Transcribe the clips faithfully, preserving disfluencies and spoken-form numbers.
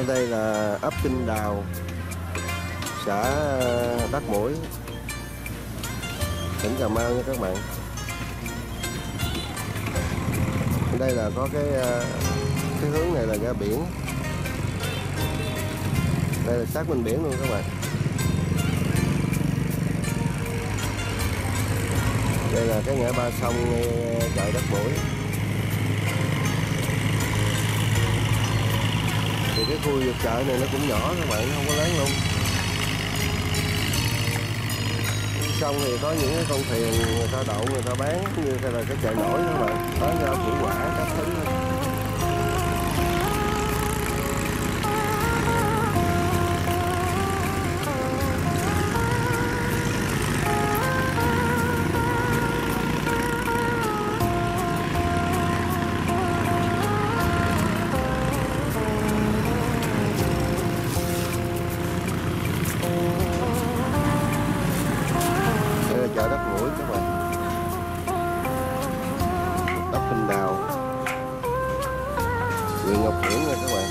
Ở đây là ấp Kinh Đào, xã Đất Mũi, tỉnh Cà Mau nha các bạn. Ở đây là có cái cái hướng này là ra biển. Đây là sát bên biển luôn các bạn. Đây là cái ngã ba sông chợ Đất Mũi. Thì cái khu vực chợ này nó cũng nhỏ các bạn, không có lớn luôn. Sông thì có những cái con thuyền người ta đậu người ta bán, như là cái chợ nổi các bạn, bán rau củ quả các thứ. Chợ Đất Mũi các bạn, ấp Kinh Đào, huyện Ngọc Hiển nha các bạn.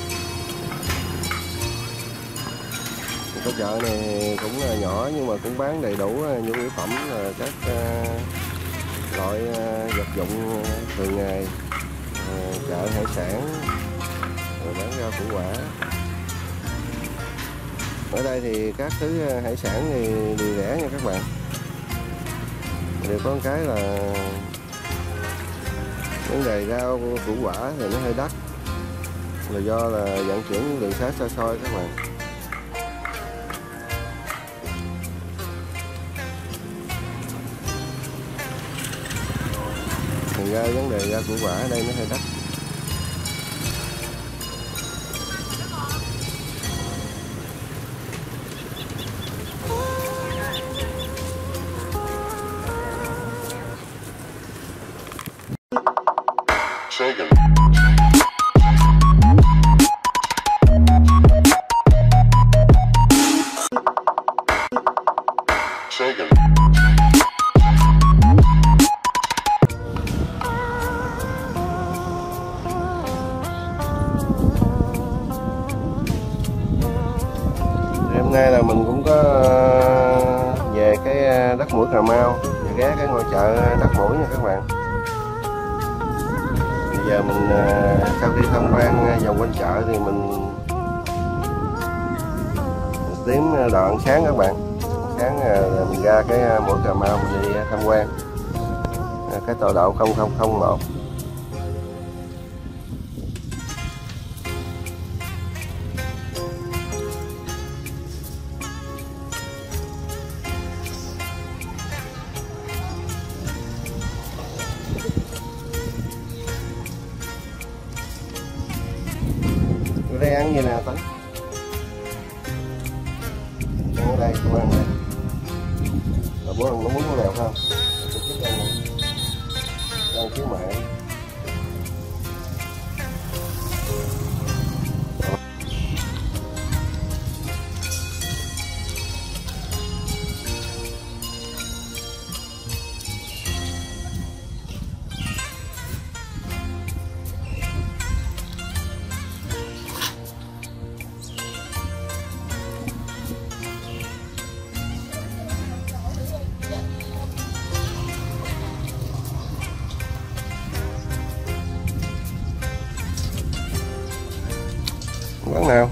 Cái chợ này cũng là nhỏ nhưng mà cũng bán đầy đủ nhu yếu phẩm, là các loại vật dụng thường ngày, chợ hải sản, rồi bán rau củ quả. Ở đây thì các thứ hải sản thì đều rẻ nha các bạn. Điều có một cái là vấn đề rau củ quả thì nó hơi đắt, là do là vận chuyển đường xá xa xôi các bạn. Thành ra vấn đề rau củ quả ở đây nó hơi đắt. Second. Second. Hôm nay là mình cũng có về cái Đất Mũi Cà Mau, ghé cái ngôi chợ Đất Mũi nha các bạn. Bây giờ mình sau khi tham quan vòng quanh chợ thì mình tím đoạn sáng các bạn. Sáng là mình ra cái Mũi Cà Mau mình đi tham quan cái tọa độ không không không một. Đây ăn gì nè Tấn? Ăn ở đây, không ăn đây. Rồi bố ăn nó muốn có lèo không? Tôi thích ăn ăn khuyến mại. Quán nào?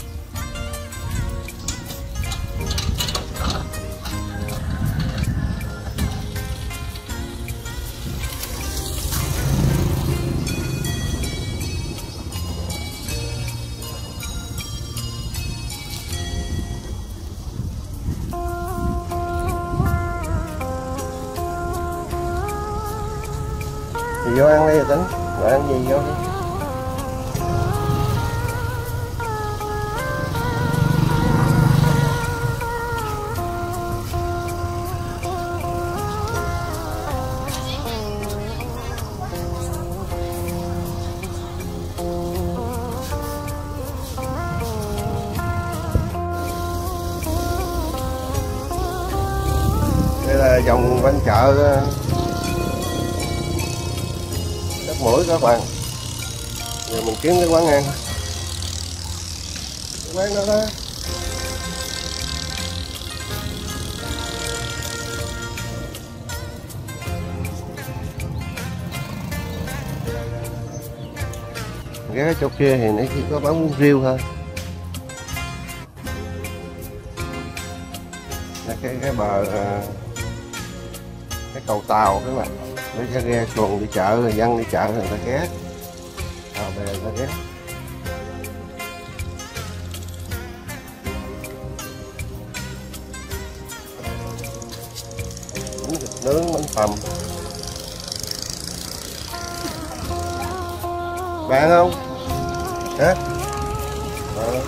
Thì vô ăn đi rồi Tính, rồi ăn gì vô đi. Đây là vòng quanh chợ Đất Mũi các bạn. Giờ mình kiếm cái quán ăn. Quán đó đó. Ghé chỗ kia thì nó chỉ có bán bún riêu thôi. Cái cái bờ cái cầu tàu các bạn, để cho ghe xuồng đi chợ, người dân đi chợ người ta ghé, tàu bè người ta ghé. Bún thịt nướng, bánh tằm. Bạn không? Hả? Ờ.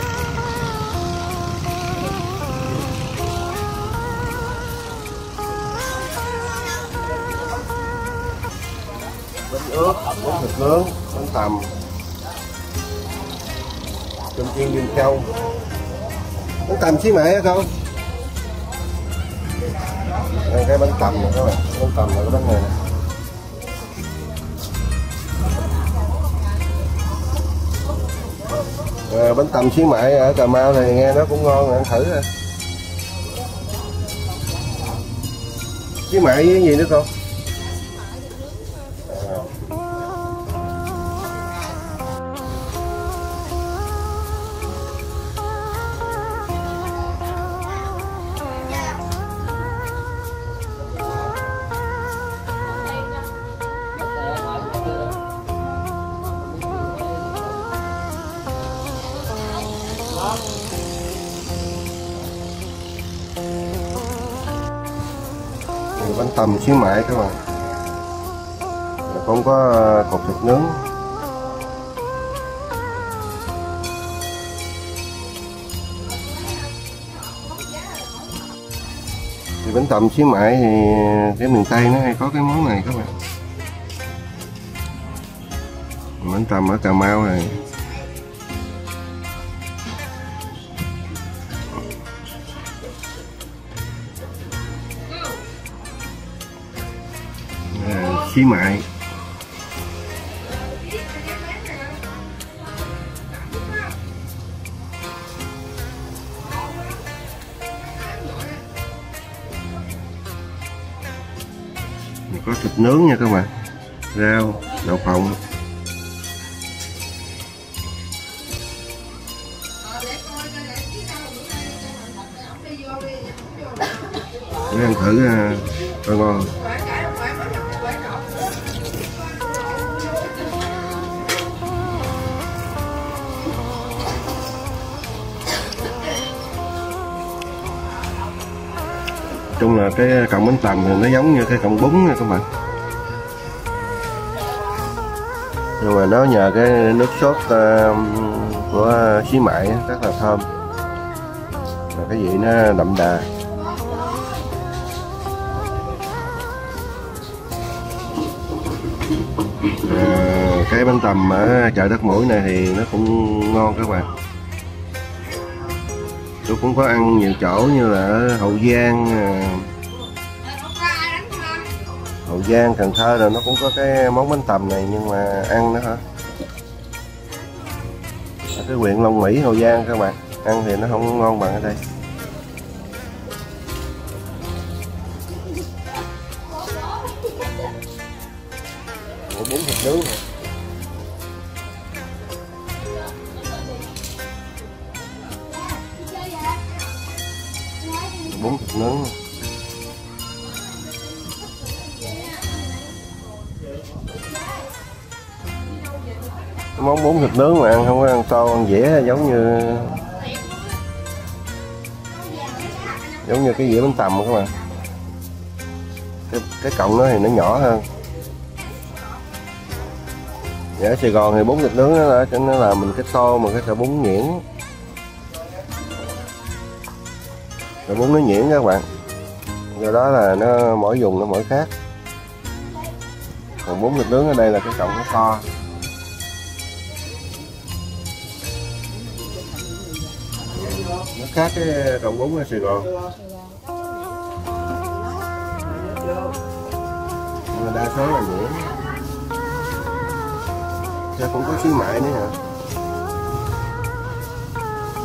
Bánh ướt, bún thịt nướng, bánh tằm, cơm chiên Dương Châu. Bánh tằm xí mẹ hả con? Đây cái bánh tằm này các bạn, bánh tằm là cái bánh này nè. À, bánh tằm xí mại ở Cà Mau thì nghe nó cũng ngon, ăn thử rồi. Xí mại với gì nữa con? Bánh tằm xíu mại các bạn, cũng có cột thịt nướng. Thì bánh tằm xíu mại thì cái miền Tây nó hay có cái món này các bạn. Bánh tằm ở Cà Mau này. Xí mại. Có thịt nướng nha các bạn, rau, đậu phộng. Để ăn thử coi ngon. Chung là cái cọng bánh tằm thì nó giống như cái cọng bún nha các bạn, nhưng mà nó nhờ cái nước sốt uh, của xí mại rất là thơm, và cái vị nó đậm đà. À, cái bánh tằm ở chợ Đất Mũi này thì nó cũng ngon các bạn. Tôi cũng có ăn nhiều chỗ như là ở Hậu Giang, Hậu Giang, Cần Thơ rồi nó cũng có cái món bánh tằm này, nhưng mà ăn nó hả? Ở cái huyện Long Mỹ, Hậu Giang các bạn, ăn thì nó không ngon bằng ở đây. Ủa, bún thịt nướng hả? Bún thịt nướng. Cái món bún thịt nướng mà ăn không có ăn tô, ăn dĩa giống như giống như cái dĩa bánh tằm các bạn. Cái, cái cọng nó thì nó nhỏ hơn. Ở Sài Gòn thì bún thịt nướng nó là nó là mình cái tô mà cái sợi bún nhuyễn. Sợi bún nó nhuyễn các bạn, do đó là nó mỗi vùng nó mỗi khác. Còn bún thịt nướng ở đây là cái cọng nó to. Nó khác cái cọng bún ở Sài Gòn. Nhưng mà đa số là nhuyễn. Chắc cũng có xí mại nữa hả?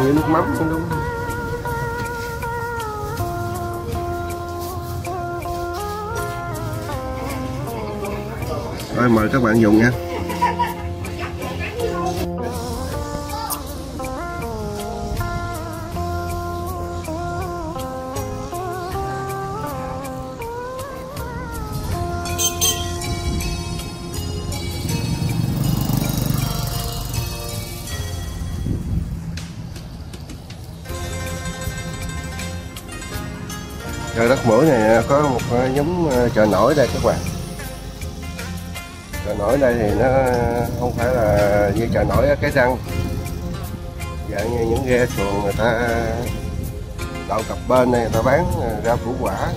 như nước mắm cũng đúng. Rồi mời các bạn dùng nha. Chợ Đất Mũi này có một giống chợ nổi đây các bạn. Chợ nổi đây thì nó không phải là như chợ nổi ở Cái Răng, dạng như những ghe xuồng người ta đậu cặp bên này người ta bán rau củ quả,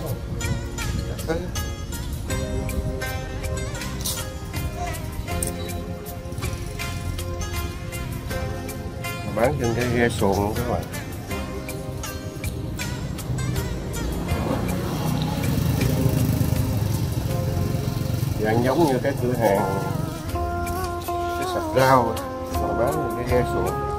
bán trên cái ghe xuồng các bạn. Dạng giống như cái cửa hàng cái sạp rau mà bán trên cái ghe xuồng.